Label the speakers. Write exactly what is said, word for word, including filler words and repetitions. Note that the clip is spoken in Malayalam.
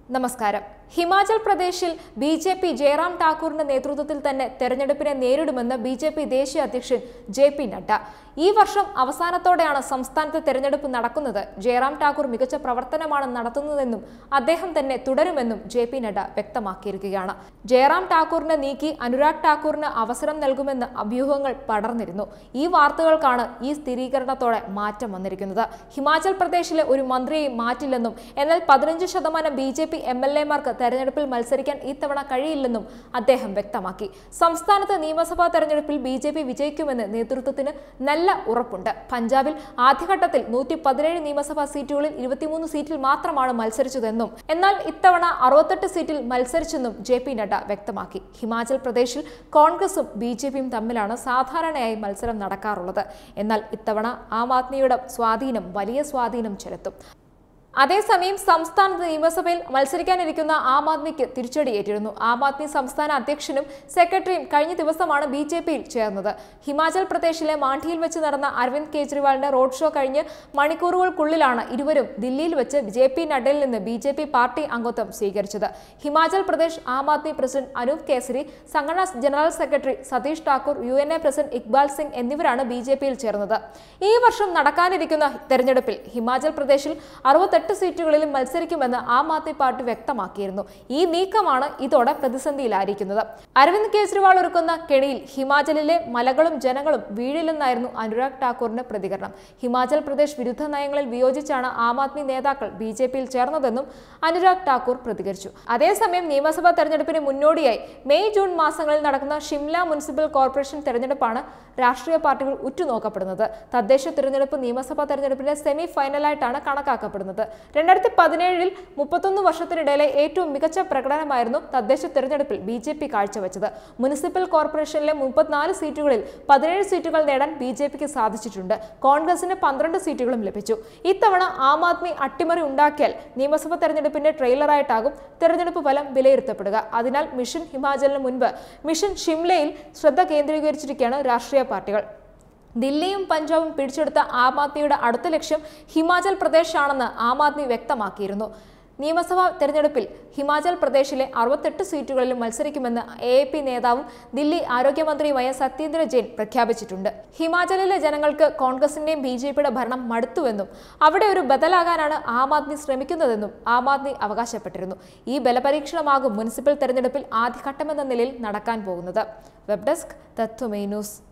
Speaker 1: നമസ്കാരം. ഹിമാചൽ പ്രദേശിൽ ബി ജെ പി ജയറാം ഠാക്കൂറിന്റെ നേതൃത്വത്തിൽ തന്നെ തെരഞ്ഞെടുപ്പിനെ നേരിടുമെന്ന് ബി ജെ പി ദേശീയ അധ്യക്ഷൻ ജെ പി നഡ്ഡ. ഈ വർഷം അവസാനത്തോടെയാണ് സംസ്ഥാനത്ത് തെരഞ്ഞെടുപ്പ് നടക്കുന്നത്. ജയറാം ഠാക്കൂർ മികച്ച പ്രവർത്തനമാണ് നടത്തുന്നതെന്നും അദ്ദേഹം തന്നെ തുടരുമെന്നും ജെ പി നഡ്ഡ വ്യക്തമാക്കിയിരിക്കുകയാണ്. ജയറാം ഠാക്കൂറിനെ നീക്കി അനുരാഗ് ഠാക്കൂറിന് അവസരം നൽകുമെന്ന് അഭ്യൂഹങ്ങൾ പടർന്നിരുന്നു. ഈ വാർത്തകൾക്കാണ് ഈ സ്ഥിരീകരണത്തോടെ മാറ്റം വന്നിരിക്കുന്നത്. ഹിമാചൽ പ്രദേശിലെ ഒരു മന്ത്രിയെയും മാറ്റില്ലെന്നും എന്നാൽ പതിനഞ്ച് ശതമാനം B J P M L എമാർക്ക് തെരഞ്ഞെടുപ്പിൽ മത്സരിക്കാൻ ഇത്തവണ കഴിയില്ലെന്നും അദ്ദേഹം വ്യക്തമാക്കി. സംസ്ഥാനത്ത് നിയമസഭാ തെരഞ്ഞെടുപ്പിൽ ബി ജെ പി വിജയിക്കുമെന്ന് നേതൃത്വത്തിന് നല്ല ഉറപ്പുണ്ട്. പഞ്ചാബിൽ ആദ്യഘട്ടത്തിൽ നൂറ്റി പതിനേഴ് നിയമസഭാ സീറ്റുകളിൽ ഇരുപത്തിമൂന്ന് സീറ്റിൽ മാത്രമാണ് മത്സരിച്ചതെന്നും എന്നാൽ ഇത്തവണ അറുപത്തെട്ട് സീറ്റിൽ മത്സരിച്ചെന്നും ജെ പി നഡ്ഡ വ്യക്തമാക്കി. ഹിമാചൽ പ്രദേശിൽ കോൺഗ്രസും ബി ജെ പിയും തമ്മിലാണ് സാധാരണയായി മത്സരം നടക്കാറുള്ളത്. എന്നാൽ ഇത്തവണ ആം ആദ്മിയുടെ സ്വാധീനം വലിയ സ്വാധീനം ചെലുത്തും. അതേസമയം സംസ്ഥാനത്ത് നിയമസഭയിൽ മത്സരിക്കാനിരിക്കുന്ന ആം ആദ്മിക്ക് തിരിച്ചടിയേറ്റിരുന്നു. ആം ആദ്മി സംസ്ഥാന അധ്യക്ഷനും സെക്രട്ടറിയും കഴിഞ്ഞ ദിവസമാണ് ബി ജെ പിയിൽ ചേർന്നത്. ഹിമാചൽ പ്രദേശിലെ മാണ്ഡിയിൽ വെച്ച് നടന്ന അരവിന്ദ് കെജ്രിവാളിന്റെ റോഡ് ഷോ കഴിഞ്ഞ് മണിക്കൂറുകൾക്കുള്ളിലാണ് ഇരുവരും ദില്ലിയിൽ വെച്ച് ജെ പി നഡ്ഡയിൽ നിന്ന് ബി ജെ പി പാർട്ടി അംഗത്വം സ്വീകരിച്ചത്. ഹിമാചൽ പ്രദേശ് ആം ആദ്മി പ്രസിഡന്റ് അനൂപ് കേസരി, സംഘടനാ general secretary Satish Thakur, U N A president Iqbal Singh എന്നിവരാണ് ബി ജെ പിയിൽ ചേർന്നത്. ഈ വർഷം നടക്കാനിരിക്കുന്ന തെരഞ്ഞെടുപ്പിൽ ഹിമാചൽ പ്രദേശിൽ അറുപത്തെട്ട് സീറ്റുകളിലും മത്സരിക്കുമെന്ന് ആം ആദ്മി പാർട്ടി വ്യക്തമാക്കിയിരുന്നു. ഈ നീക്കമാണ് ഇതോടെ പ്രതിസന്ധിയിലായിരിക്കുന്നത്. അരവിന്ദ് കെജ്രിവാൾ ഒരുക്കുന്ന കെണിയിൽ ഹിമാചലിലെ മലകളും ജനങ്ങളും വീഴില്ലെന്നായിരുന്നു അനുരാഗ് ഠാക്കൂറിന്റെ പ്രതികരണം. ഹിമാചൽ പ്രദേശ് വിരുദ്ധ നയങ്ങളിൽ വിയോജിച്ചാണ് ആം ആദ്മി നേതാക്കൾ ബി ജെ പിയിൽ ചേർന്നതെന്നും അനുരാഗ് ഠാക്കൂർ പ്രതികരിച്ചു. അതേസമയം നിയമസഭാ തെരഞ്ഞെടുപ്പിന് മുന്നോടിയായി മെയ് ജൂൺ മാസങ്ങളിൽ നടക്കുന്ന ഷിംല മുനിസിപ്പൽ കോർപ്പറേഷൻ തെരഞ്ഞെടുപ്പാണ് രാഷ്ട്രീയ പാർട്ടികൾ ഉറ്റുനോക്കപ്പെടുന്നത്. തദ്ദേശ തെരഞ്ഞെടുപ്പ് നിയമസഭാ തെരഞ്ഞെടുപ്പിന്റെ സെമി ഫൈനലായിട്ടാണ് കണക്കാക്കപ്പെടുന്നത്. രണ്ടായിരത്തി പതിനേഴിൽ മുപ്പത്തൊന്ന് വർഷത്തിനിടയിലെ ഏറ്റവും മികച്ച പ്രകടനമായിരുന്നു തദ്ദേശ തെരഞ്ഞെടുപ്പിൽ ബി ജെ പി കാഴ്ചവെച്ചത്. മുനിസിപ്പൽ കോർപ്പറേഷനിലെ മുപ്പത്തിനാല് സീറ്റുകളിൽ പതിനേഴ് സീറ്റുകൾ നേടാൻ ബി ജെ പിക്ക് സാധിച്ചിട്ടുണ്ട്. കോൺഗ്രസിന് പന്ത്രണ്ട് സീറ്റുകളും ലഭിച്ചു. ഇത്തവണ ആം ആദ്മി അട്ടിമറി ഉണ്ടാക്കിയാൽ നിയമസഭാ തെരഞ്ഞെടുപ്പിന്റെ ട്രെയിലറായിട്ടാകും തെരഞ്ഞെടുപ്പ് ഫലം വിലയിരുത്തപ്പെടുക. അതിനാൽ മിഷൻ ഹിമാചലിന് മുൻപ് മിഷൻ ഷിംലയിൽ ശ്രദ്ധ കേന്ദ്രീകരിച്ചിരിക്കുകയാണ് രാഷ്ട്രീയ പാർട്ടികൾ. ദില്ലിയും പഞ്ചാബും പിടിച്ചെടുത്ത ആം ആദ്മിയുടെ അടുത്ത ലക്ഷ്യം ഹിമാചൽ പ്രദേശാണെന്ന് ആം ആദ്മി വ്യക്തമാക്കിയിരുന്നു. നിയമസഭാ തെരഞ്ഞെടുപ്പിൽ ഹിമാചൽ പ്രദേശിലെ അറുപത്തെട്ട് സീറ്റുകളിലും മത്സരിക്കുമെന്ന് എ എ പി നേതാവും ദില്ലി ആരോഗ്യമന്ത്രിയുമായ സത്യേന്ദ്ര ജെയിൻ പ്രഖ്യാപിച്ചിട്ടുണ്ട്. ഹിമാചലിലെ ജനങ്ങൾക്ക് കോൺഗ്രസിന്റെയും ബി ജെ പിയുടെ ഭരണം മടുത്തുവെന്നും അവിടെ ഒരു ബദലാകാനാണ് ആം ആദ്മി ശ്രമിക്കുന്നതെന്നും ആം ആദ്മി അവകാശപ്പെട്ടിരുന്നു. ഈ ബലപരീക്ഷണമാകും മുനിസിപ്പൽ തെരഞ്ഞെടുപ്പിൽ ആദ്യഘട്ടമെന്ന നിലയിൽ നടക്കാൻ പോകുന്നത്. Web desk Tatwamayi news.